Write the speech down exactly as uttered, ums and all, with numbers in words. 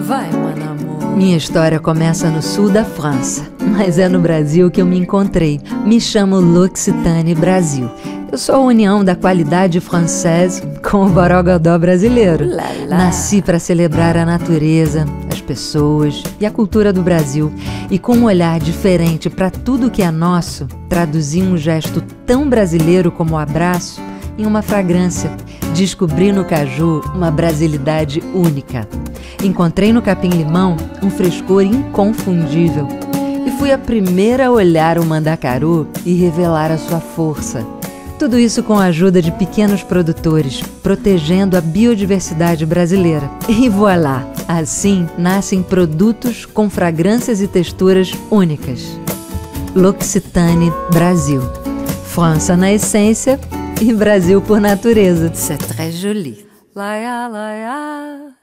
Vai, mon amour. Minha história começa no sul da França, mas é no Brasil que eu me encontrei. Me chamo L'Occitane Brasil. Eu sou a união da qualidade francesa com o borogodó brasileiro. Lá, lá. Nasci para celebrar a natureza, as pessoas e a cultura do Brasil. E com um olhar diferente para tudo que é nosso, traduzi um gesto tão brasileiro como o abraço em uma fragrância. Descobri no caju uma brasilidade única. Encontrei no capim-limão um frescor inconfundível. E fui a primeira a olhar o mandacaru e revelar a sua força. Tudo isso com a ajuda de pequenos produtores, protegendo a biodiversidade brasileira. E voilá! Assim nascem produtos com fragrâncias e texturas únicas. L'Occitane Brasil. França na essência e Brasil por natureza. C'est très joli. Laia, laia.